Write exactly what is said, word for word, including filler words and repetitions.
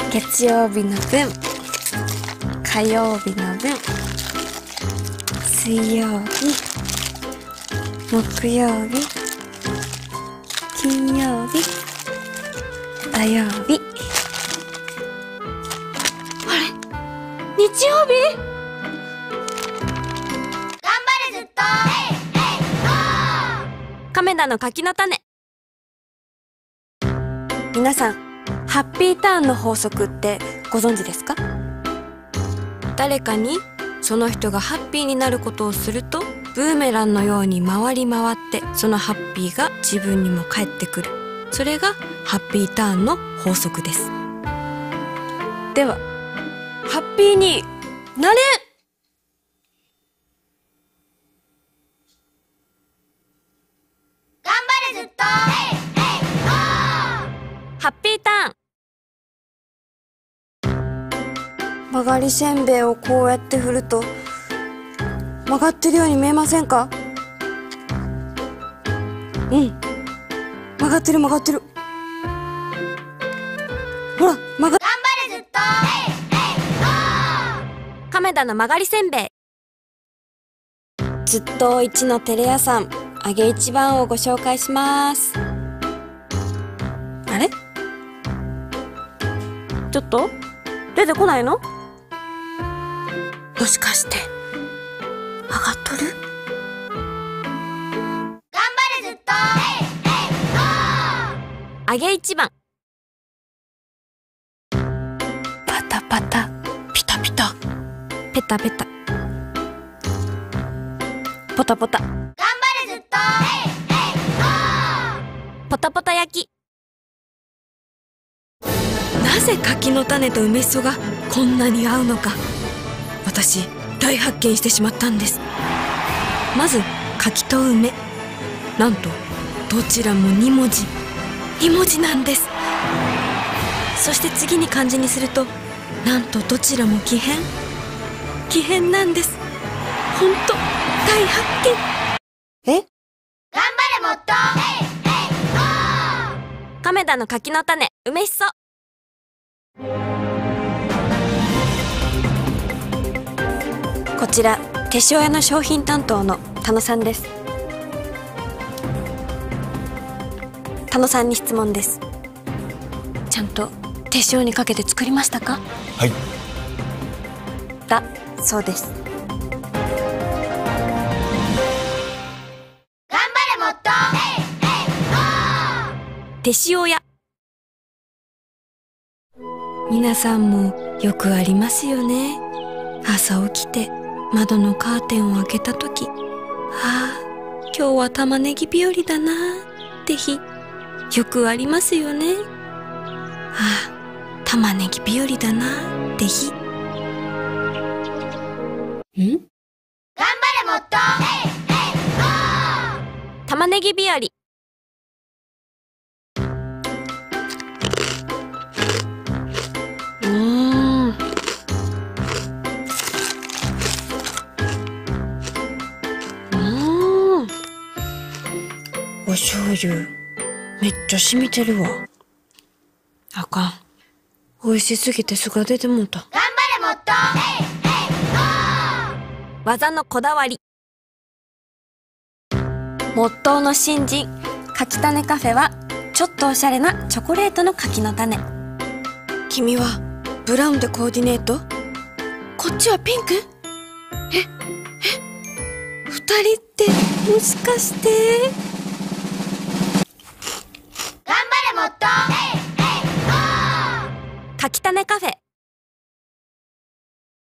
月曜日の分、火曜日の分、水曜日、木曜日、金曜日、土曜日。あれ、日曜日。 頑張れずっと。 亀田の柿の種。皆さん、ハッピーターンの法則ってご存知ですか？誰かにその人がハッピーになることをすると、ブーメランのように回り回ってそのハッピーが自分にも返ってくる。それがハッピーターンの法則です。では、ハッピーになれ！ 頑張れずっと。 ハッピーターン。曲がりせんべいをこうやって振ると曲がってるように見えませんか？うん、曲がってる曲がってる。ほら、曲がっ。 頑張れずっと。 亀田の曲がりせんべい。ずっと一のテレ屋さん、揚げ一番をご紹介します。あれ？ちょっと出てこないの？もしかして上がっとる？ 頑張れずっと。 揚げ一番。パタパタ、ピタピタ、ペタペタ、ポタポタ。 頑張れずっと。 ポタポタ焼き。なぜ柿の種と梅しそがこんなに合うのか、私大発見してしまったんです。まず柿と梅、なんとどちらもにもじ、にもじなんです。そして次に漢字にすると、なんとどちらも木偏、木偏なんです。ほんと大発見。え？ 頑張れもっと。 亀田の柿の種、梅しそ。こちら手塩屋の商品担当の田野さんです。田野さんに質問です。ちゃんと手塩にかけて作りましたか？ はい。 だそうです。 頑張れもっと。 手塩屋。皆さんもよくありますよね。朝起きて窓のカーテンを開けた時、はあ、今日は玉ねぎ日和だなーって日、よくありますよね。はあ、玉ねぎ日和だなーって日。ん？ 頑張れもっと。 玉ねぎ日和。うーん。うーん。お醤油めっちゃ染みてるわ。あかん。美味しすぎて酢が出てもうた。 頑張れもっと。 技のこだわり。モットーの新人、柿種カフェはちょっとおしゃれなチョコレートの柿の種。君はブラウンでコーディネート？こっちはピンク？え、え、二人ってもしかして？ 頑張れもっと。 柿種カフェ。